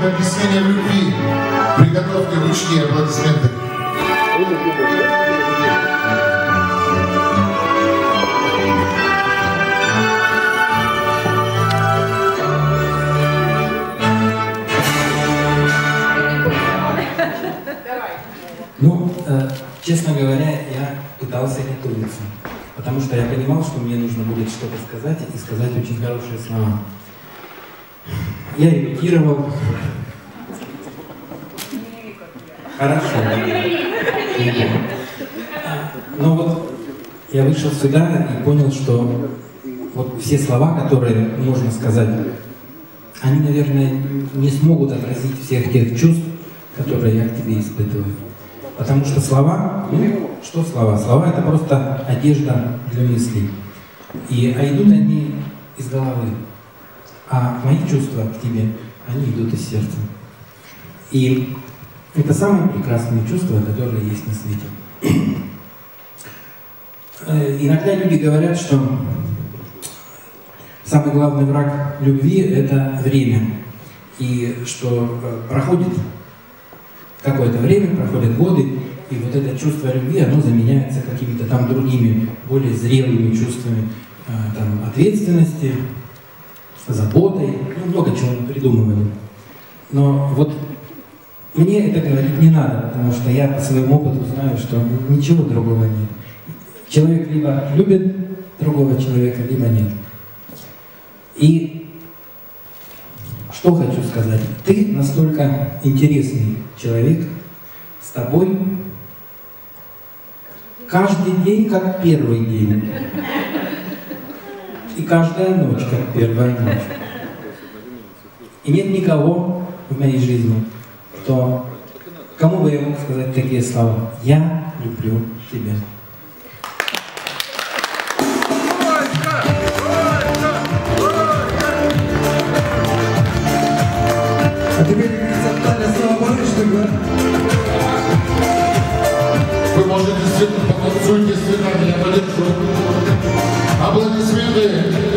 будет объяснение любви. Приготовьте ручки и аплодисменты. Ну, честно говоря, я пытался готовиться, потому что я понимал, что мне нужно будет что-то сказать и сказать очень хорошие слова. Я репетировал. Хорошо. Но вот я вышел сюда и понял, что вот все слова, которые можно сказать, они, наверное, не смогут отразить всех тех чувств, которые я к тебе испытываю. Потому что слова, ну, что слова? Слова — это просто одежда для мыслей. А идут они из головы. А мои чувства к тебе, они идут из сердца. И это самые прекрасные чувства, которые есть на свете. Иногда люди говорят, что самый главный враг любви — это время. И что проходит какое-то время, проходят годы, и вот это чувство любви, оно заменяется какими-то там другими, более зрелыми чувствами там, ответственности, заботой, ну, много чего мы придумывали. Но вот мне это говорить не надо, потому что я по своему опыту знаю, что ничего другого нет. Человек либо любит другого человека, либо нет. И что хочу сказать? Ты настолько интересный человек, с тобой каждый день как первый день. И каждая ночь как первая ночь. И нет никого в моей жизни, кому бы я мог сказать такие слова: «Я люблю тебя». А теперь горизонтально свободны, чтобы... Вы можете действительно потанцуйте, если надо, я поддержу. Аплодисменты.